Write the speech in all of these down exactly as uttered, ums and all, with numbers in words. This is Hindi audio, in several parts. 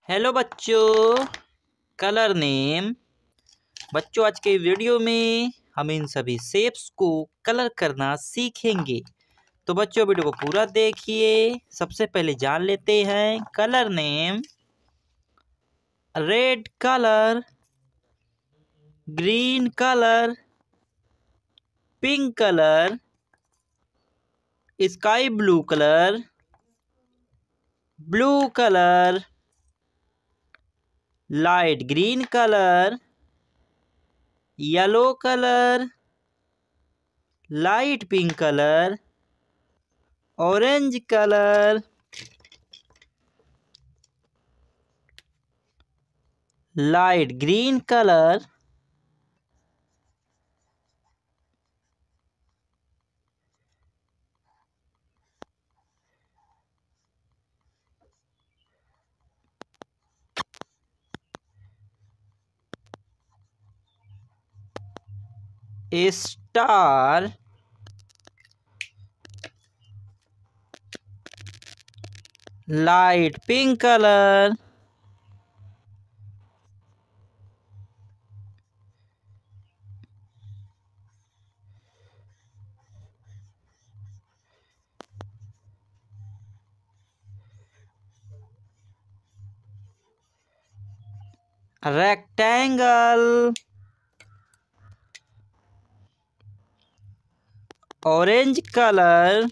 हेलो बच्चों, कलर नेम। बच्चों, आज के वीडियो में हम इन सभी शेप्स को कलर करना सीखेंगे। तो बच्चों, वीडियो को पूरा देखिए। सबसे पहले जान लेते हैं colour name. Red colour, green colour, pink colour, sky blue colour, blue colour, light green colour, yellow colour, light pink colour, orange colour, light green colour, star, light pink colour, rectangle, orange colour,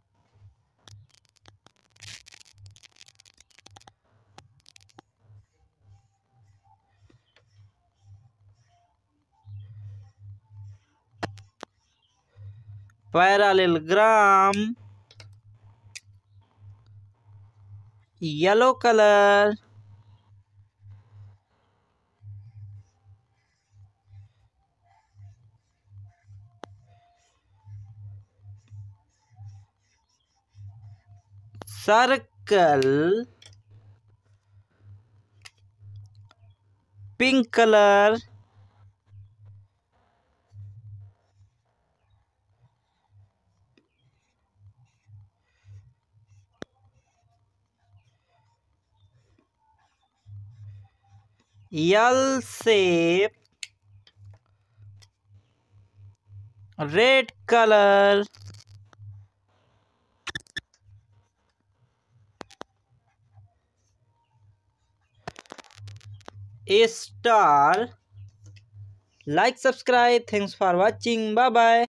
parallelogram, yellow colour, circle, pink colour, L shape, red colour, star. Like subscribe. Thanks for watching. Bye bye.